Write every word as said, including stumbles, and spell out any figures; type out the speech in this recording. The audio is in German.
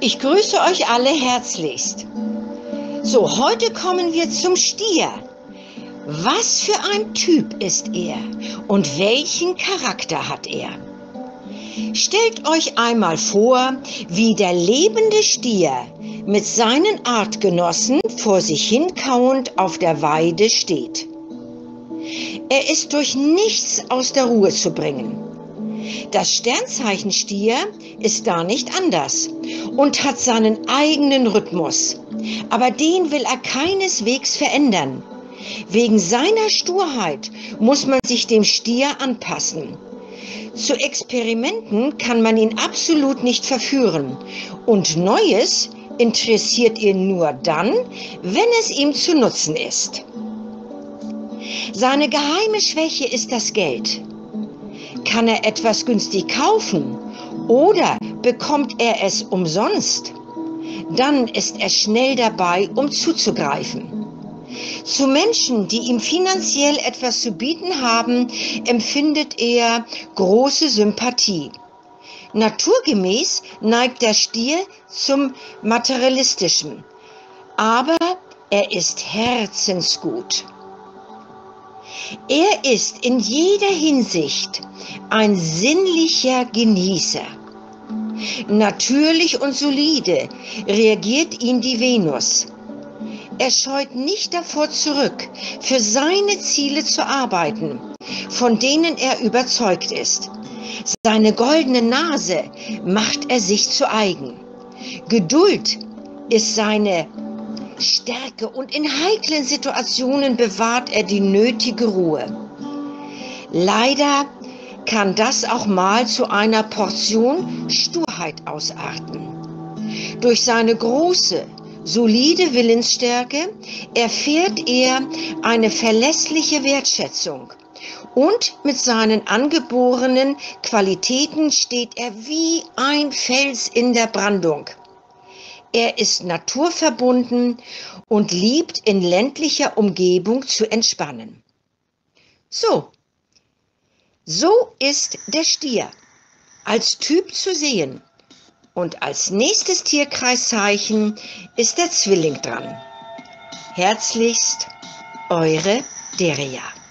Ich grüße euch alle herzlichst. So, heute kommen wir zum Stier. Was für ein Typ ist er und welchen Charakter hat er? Stellt euch einmal vor, wie der lebende Stier mit seinen Artgenossen vor sich hinkauend auf der Weide steht. Er ist durch nichts aus der Ruhe zu bringen. Das Sternzeichen Stier ist da nicht anders und hat seinen eigenen Rhythmus, aber den will er keineswegs verändern. Wegen seiner Sturheit muss man sich dem Stier anpassen. Zu Experimenten kann man ihn absolut nicht verführen und Neues interessiert ihn nur dann, wenn es ihm zu nutzen ist. Seine geheime Schwäche ist das Geld. Kann er etwas günstig kaufen oder bekommt er es umsonst? Dann ist er schnell dabei, um zuzugreifen. Zu Menschen, die ihm finanziell etwas zu bieten haben, empfindet er große Sympathie. Naturgemäß neigt der Stier zum Materialistischen, aber er ist herzensgut. Er ist in jeder Hinsicht ein sinnlicher Genießer. Natürlich und solide reagiert ihn die Venus. Er scheut nicht davor zurück, für seine Ziele zu arbeiten, von denen er überzeugt ist. Seine goldene Nase macht er sich zu eigen. Geduld ist seine Stärke und in heiklen Situationen bewahrt er die nötige Ruhe. Leider kann das auch mal zu einer Portion Sturheit ausarten. Durch seine große, solide Willensstärke erfährt er eine verlässliche Wertschätzung und mit seinen angeborenen Qualitäten steht er wie ein Fels in der Brandung. Er ist naturverbunden und liebt in ländlicher Umgebung zu entspannen. So, so ist der Stier als Typ zu sehen. Und als nächstes Tierkreiszeichen ist der Zwilling dran. Herzlichst, eure Deria.